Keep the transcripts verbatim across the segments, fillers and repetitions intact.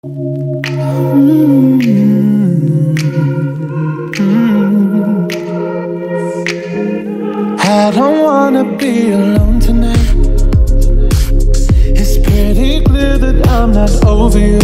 I don't wanna be alone tonight. It's pretty clear that I'm not over you.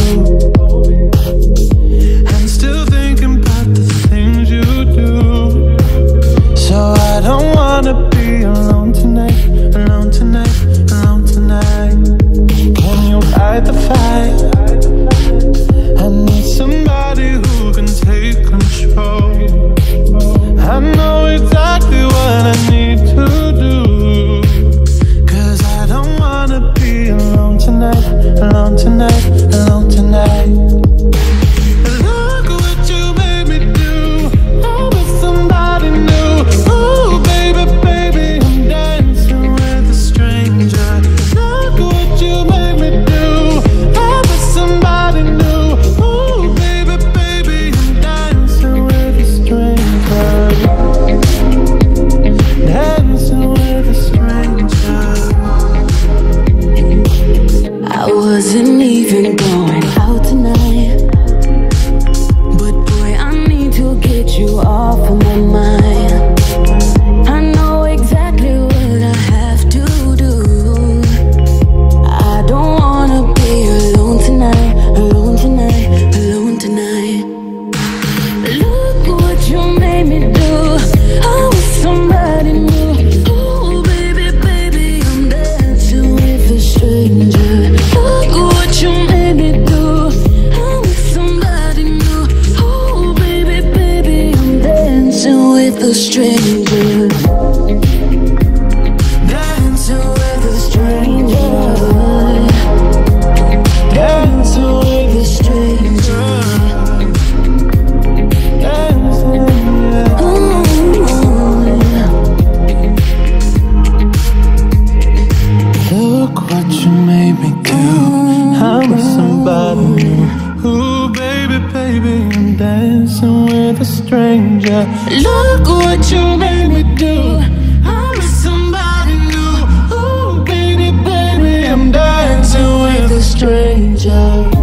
I'm still thinking about the things you do. So I don't wanna be alone tonight, alone tonight, alone tonight. Can you fight the fight? I need somebody who can take control. I know exactly what I need to do, 'cause I don't wanna be alone tonight, alone tonight, alone tonight. Look what you made me do. I'm with somebody new. Ooh, baby, baby, I'm dancing with a stranger. Look what you made me do. I'm with somebody new. Ooh, baby, baby, I'm dancing with a stranger. Dancing with a stranger. I wasn't even going out tonight, but boy, I need to get you off of my mind. I know exactly what I have to do. I don't wanna be alone tonight, alone tonight, alone tonight. Look what you made me do. I was somebody new. Oh baby, baby, I'm dancing with a stranger. Look what you made me do. I'm with somebody new. Oh baby, baby, I'm dancing with a stranger. Dancing with a stranger. Dancing with a stranger. Dancing, yeah. Look what you made me do. I'm with somebody new. Ooh, baby, baby, I'm dancing with a stranger. Look what you made me do. I'm with somebody new. Ooh, baby, baby, I'm dancing with a stranger.